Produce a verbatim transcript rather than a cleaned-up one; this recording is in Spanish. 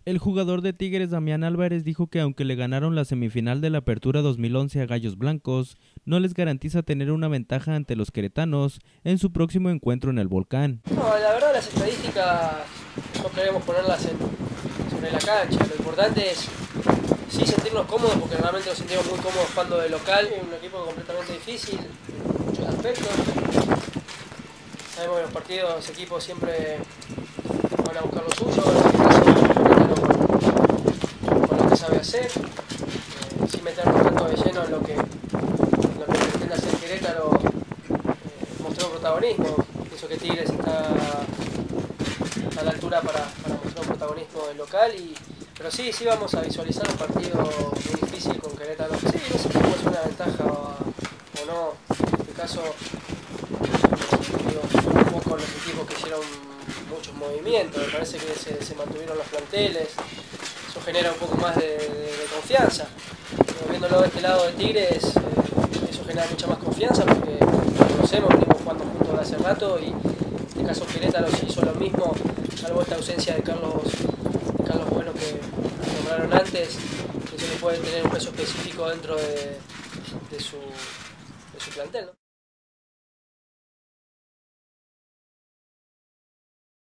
El jugador de Tigres Damián Álvarez dijo que aunque le ganaron la semifinal de la Apertura dos mil once a Gallos Blancos, no les garantiza tener una ventaja ante los queretanos en su próximo encuentro en el Volcán. No, la verdad las estadísticas no queremos ponerlas en, sobre la cancha, lo importante es sí sentirnos cómodos porque realmente nos sentimos muy cómodos jugando de local, es un equipo completamente difícil en muchos aspectos. Sabemos que los partidos, los equipos siempre van a buscar lo suyo, en este caso con, con lo que sabe hacer, eh, sin meternos tanto de lleno en lo que, en lo que pretende hacer Querétaro, eh, mostrar un protagonismo. Pienso que Tigres está a la altura para, para mostrar un protagonismo del local, y, pero sí, sí vamos a visualizar un partido muy difícil con Querétaro. Sí, no sé si puede ser una ventaja o, o no, en este caso digo, un poco los equipos que hicieron muchos movimientos, me parece que se, se mantuvieron los planteles, eso genera un poco más de, de, de confianza. Pero viéndolo de este lado de Tigres, eh, eso genera mucha más confianza porque nos conocemos, venimos jugando juntos de hace rato, y en este caso Querétaro sí hizo lo mismo, salvo esta ausencia de Carlos, de Carlos Bueno que nombraron antes, que se le puede tener un peso específico dentro de, de, su, de su plantel, ¿no?